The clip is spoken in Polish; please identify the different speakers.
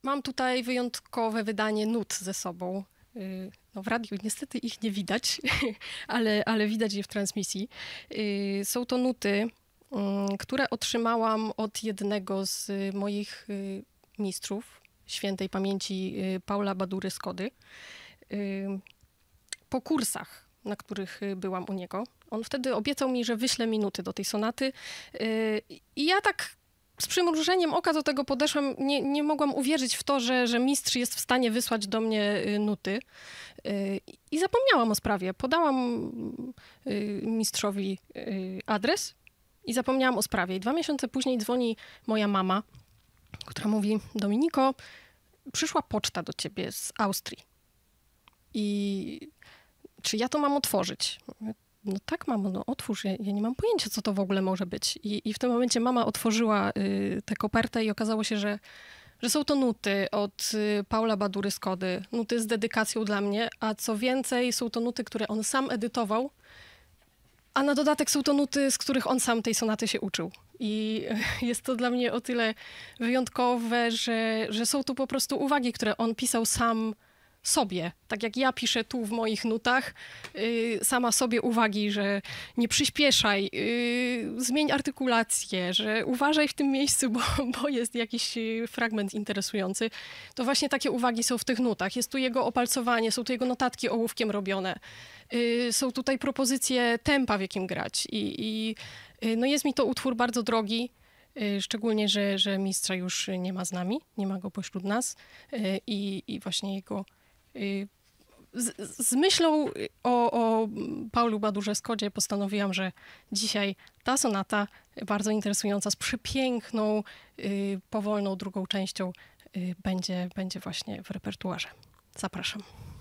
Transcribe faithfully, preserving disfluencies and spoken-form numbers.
Speaker 1: Mam tutaj wyjątkowe wydanie nut ze sobą. No w radiu niestety ich nie widać, ale, ale widać je w transmisji. Są to nuty, które otrzymałam od jednego z moich mistrzów, świętej pamięci Paula Badury Skody, po kursach, na których byłam u niego. On wtedy obiecał mi, że wyśle mi nuty do tej sonaty i ja tak z przymrużeniem oka do tego podeszłam. Nie, nie mogłam uwierzyć w to, że, że mistrz jest w stanie wysłać do mnie nuty. I zapomniałam o sprawie. Podałam mistrzowi adres i zapomniałam o sprawie. I dwa miesiące później dzwoni moja mama, która mówi: Dominiko, przyszła poczta do ciebie z Austrii. I czy ja to mam otworzyć? No tak, mamo, no otwórz, ja, ja nie mam pojęcia, co to w ogóle może być. I, i w tym momencie mama otworzyła y, tę kopertę i okazało się, że, że są to nuty od y, Paula Badury Skody, nuty z dedykacją dla mnie, a co więcej, są to nuty, które on sam edytował, a na dodatek są to nuty, z których on sam tej sonaty się uczył. I jest to dla mnie o tyle wyjątkowe, że, że są to po prostu uwagi, które on pisał sam sobie, tak jak ja piszę tu w moich nutach, yy, sama sobie uwagi, że nie przyspieszaj, yy, zmień artykulację, że uważaj w tym miejscu, bo, bo jest jakiś fragment interesujący. To właśnie takie uwagi są w tych nutach. Jest tu jego opalcowanie, są tu jego notatki ołówkiem robione. Yy, są tutaj propozycje tempa, w jakim grać. I, i yy, no jest mi to utwór bardzo drogi. Szczególnie, że, że mistrza już nie ma z nami, nie ma go pośród nas. Yy, i, i właśnie jego Z, z myślą o, o Paulu Badurze Skodzie postanowiłam, że dzisiaj ta sonata, bardzo interesująca, z przepiękną, y, powolną drugą częścią, y, będzie, będzie właśnie w repertuarze. Zapraszam.